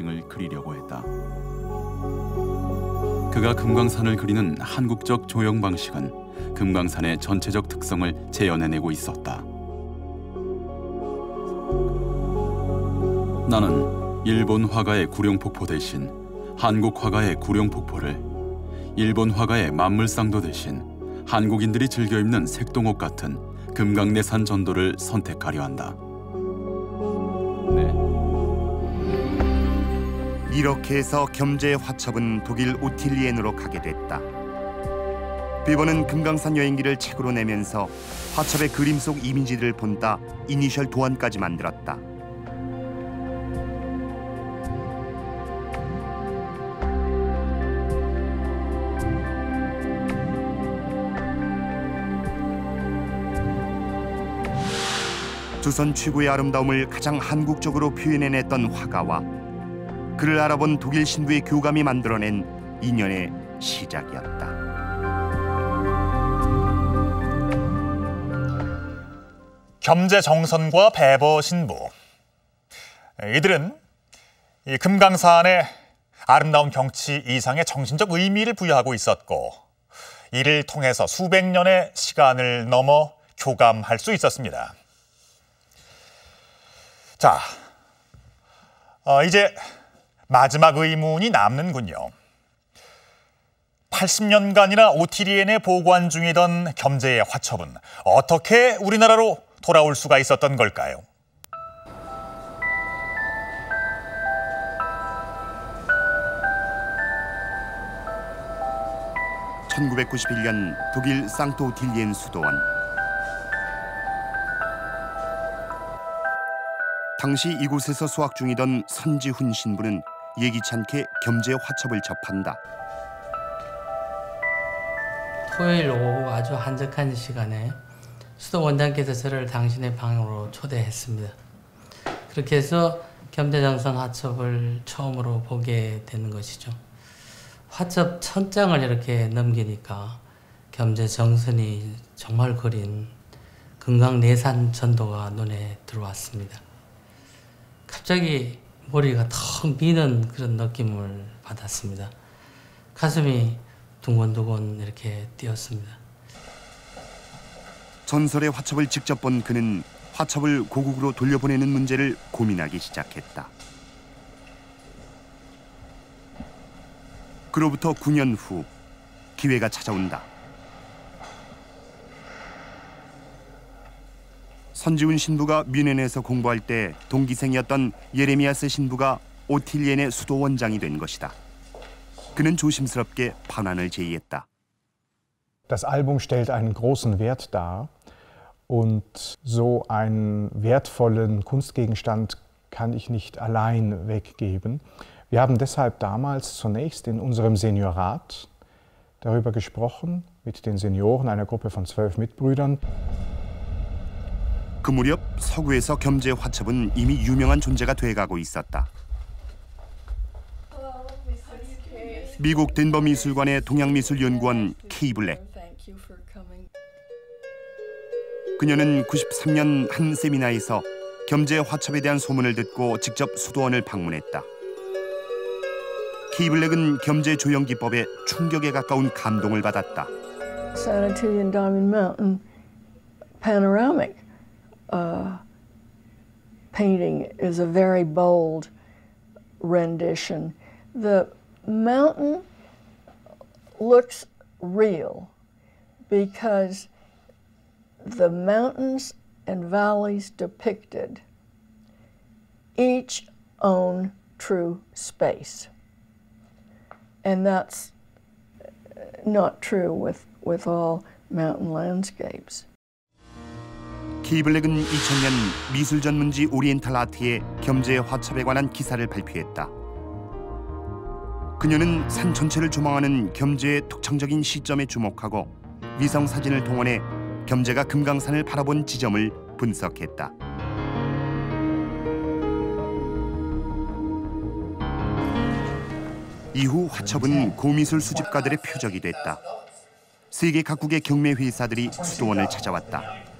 그가 금강산을 그리는 한국적 조형 방식은 금강산의 전체적 특성을 재현해내고 있었다. 나는 일본 화가의 구룡폭포 대신 한국 화가의 구룡폭포를, 일본 화가의 만물상도 대신 한국인들이 즐겨 입는 색동옷 같은 금강내산 전도를 선택하려 한다. 네. 이렇게 해서 겸재의 화첩은 독일 오틸리엔으로 가게 됐다. 비버는 금강산 여행기를 책으로 내면서 화첩의 그림 속 이미지들을 본다 이니셜 도안까지 만들었다. 조선 최고의 아름다움을 가장 한국적으로 표현해냈던 화가와 그를 알아본 독일 신부의 교감이 만들어낸 인연의 시작이었다. 겸재정선과 비버 신부. 이들은 이 금강산의 아름다운 경치 이상의 정신적 의미를 부여하고 있었고, 이를 통해서 수백 년의 시간을 넘어 교감할 수 있었습니다. 자, 어, 이제 마지막 의문이 남는군요. 팔십 년간이나 오티리엔에 보관 중이던 겸재의 화첩은 어떻게 우리나라로 돌아올 수가 있었던 걸까요? 천구백구십일 년 독일 상트 오틸리엔 수도원. 당시 이곳에서 수학 중이던 선지훈 신부는 예기치 않게 겸재 화첩을 접한다. 토요일 오후 아주 한적한 시간에 수도 원장께서 저를 당신의 방으로 초대했습니다. 그렇게 해서 겸재정선 화첩을 처음으로 보게 되는 것이죠. 화첩 천 장을 이렇게 넘기니까 겸재정선이 정말 그린 금강내산 전도가 눈에 들어왔습니다. 갑자기 머리가 턱 미는 그런 느낌을 받았습니다. 가슴이 두근두근 이렇게 뛰었습니다. 전설의 화첩을 직접 본 그는 화첩을 고국으로 돌려보내는 문제를 고민하기 시작했다. 그로부터 구 년 후 기회가 찾아온다. 선지훈 신부가 뮌헨에서 공부할 때 동기생이었던 예레미야스 신부가 오틸리엔의 수도 원장이 된 것이다. 그는 조심스럽게 반환을 제의했다. Das Album stellt einen großen Wert dar und so einen wertvollen Kunstgegenstand kann ich nicht allein weggeben. Wir haben deshalb damals zunächst in unserem Seniorat darüber gesprochen, mit den Senioren einer Gruppe von zwölf Mitbrüdern. 그 무렵 서구에서 겸재 화첩은 이미 유명한 존재가 돼가고 있었다. 미국 덴버 미술관의 동양미술연구원 케이 블랙. 그녀는 구십삼 년 한 세미나에서 겸재 화첩에 대한 소문을 듣고 직접 수도원을 방문했다. 케이 블랙은 겸재 조형 기법에 충격에 가까운 감동을 받았다. San Antilian Diamond Mountain panoramic uh, painting is a very bold rendition. The mountain looks real because the mountains and valleys depicted each own true space. And that's not true with, with all mountain landscapes. 케이 블랙은 이천 년 미술 전문지 오리엔탈 아트의 겸재 화첩에 관한 기사를 발표했다. 그녀는 산 전체를 조망하는 겸재의 특징적인 시점에 주목하고 위성 사진을 동원해 겸재가 금강산을 바라본 지점을 분석했다. 이후 화첩은 고미술 수집가들의 표적이 됐다. 세계 각국의 경매 회사들이 수도원을 찾아왔다.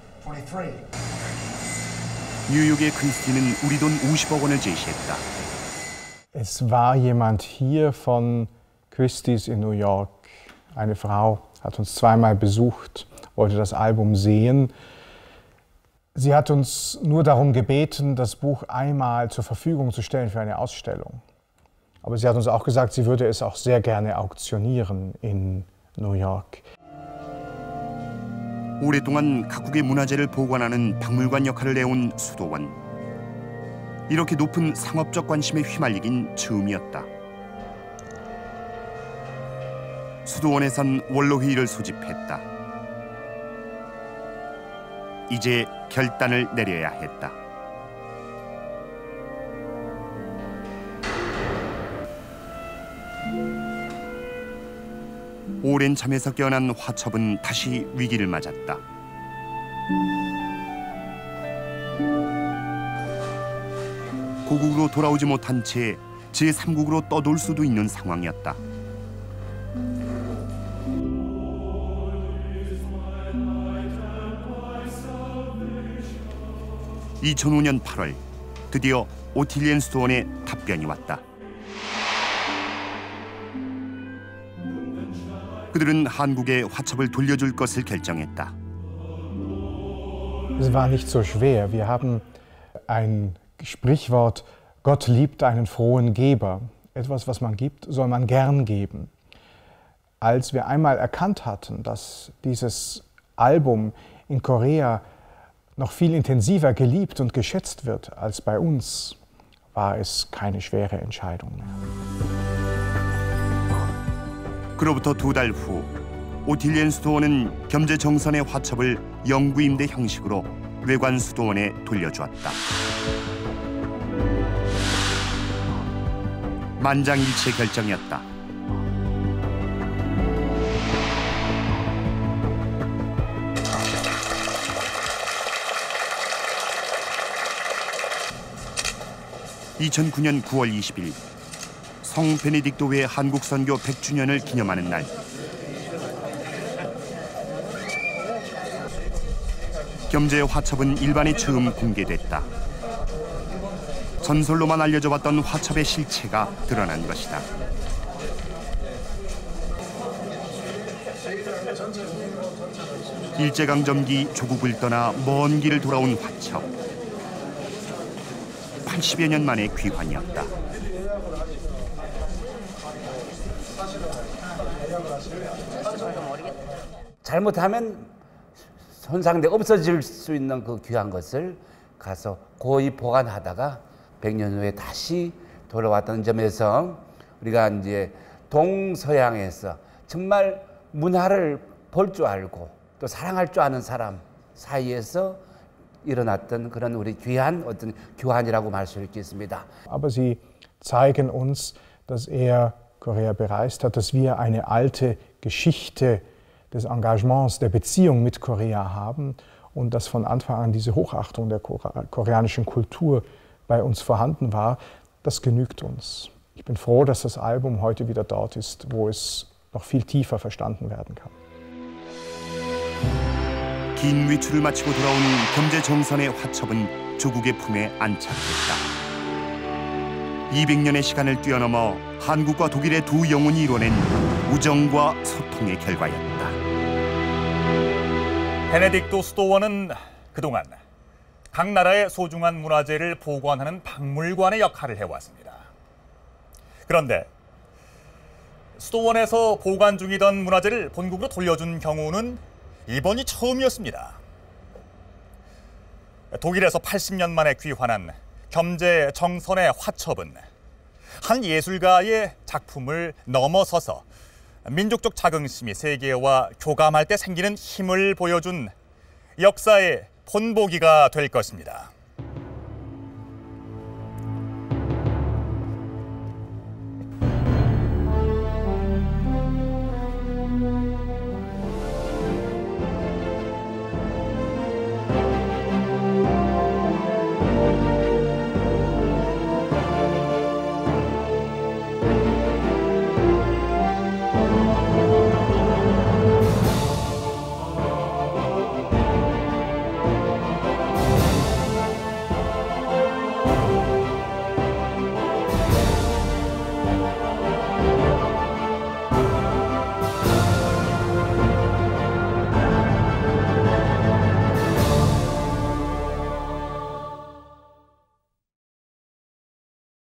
뉴욕의 크리스티는 우리 돈 오십억 원을 제시했다. Es war jemand hier von Christie's in New York. Eine Frau hat uns zweimal besucht, wollte das Album sehen. Sie hat uns nur darum gebeten, das Buch einmal zur Verfügung zu stellen für eine Ausstellung. Aber sie hat uns auch gesagt, sie würde es auch sehr gerne auktionieren in New York. 오랫동안 각국의 문화재를 보관하는 박물관 역할을 해온 수도원. 이렇게 높은 상업적 관심에 휘말리긴 처음이었다. 수도원에선 원로회의를 소집했다. 이제 결단을 내려야 했다. 오랜 잠에서 깨어난 화첩은 다시 위기를 맞았다. 고국으로 돌아오지 못한 채 제삼 국으로 떠돌 수도 있는 상황이었다. 이천오 년 팔월 드디어 오틸리엔 수도원의 답변이 왔다. 그들은 한국에 화첩을 돌려줄 것을 결정했다. Es war nicht so schwer. Wir haben ein Sprichwort, Gott liebt einen frohen Geber. Etwas, was man gibt, soll man gern geben. Als wir einmal erkannt hatten, dass dieses Album in Korea noch viel intensiver geliebt und geschätzt wird als bei uns, war es keine schwere Entscheidung mehr. 그로부터 두 달 후 오틸리엔 수도원은 겸재 정선의 화첩을 영구 임대 형식으로 외관 수도원에 돌려주었다. 만장일치 결정이었다. 이천구 년 구월 이십일 성 베네딕토회 한국 선교 백 주년을 기념하는 날. 겸재의 화첩은 일반에 처음 공개됐다. 전설로만 알려져 왔던 화첩의 실체가 드러난 것이다. 일제강점기 조국을 떠나 먼 길을 돌아온 화첩. 팔십여 년 만의 귀환이었다. 잘못하면 손상돼 없어질 수 있는 그 귀한 것을 가서 고이 보관하다가 백 년 후에 다시 돌아왔던 점에서 우리가 이제 동서양에서 정말 문화를 볼 줄 알고 또 사랑할 줄 아는 사람 사이에서 일어났던 그런 우리 귀한 어떤 교환이라고 말 수 있겠습니다. Aber sie zeigen uns, dass er Korea bereist hat, dass wir eine alte Geschichte des Engagements, der Beziehung mit Korea haben und dass von Anfang an diese Hochachtung der koreanischen Kultur bei uns vorhanden war. Das genügt uns. Ich bin froh, dass das Album heute wieder dort ist, wo es noch viel tiefer verstanden werden kann. 긴 외출을 마치고 돌아온 겸재 정선의 화첩은 조국의 품에 안착했다. 이백 년의 시간을 뛰어넘어 한국과 독일의 두 영혼이 이뤄낸 우정과 소통의 결과였다. 베네딕토 수도원은 그동안 각 나라의 소중한 문화재를 보관하는 박물관의 역할을 해왔습니다. 그런데 수도원에서 보관 중이던 문화재를 본국으로 돌려준 경우는 이번이 처음이었습니다. 독일에서 팔십 년 만에 귀환한 겸재 정선의 화첩은 한 예술가의 작품을 넘어서서 민족적 자긍심이 세계와 교감할 때 생기는 힘을 보여준 역사의 본보기가 될 것입니다.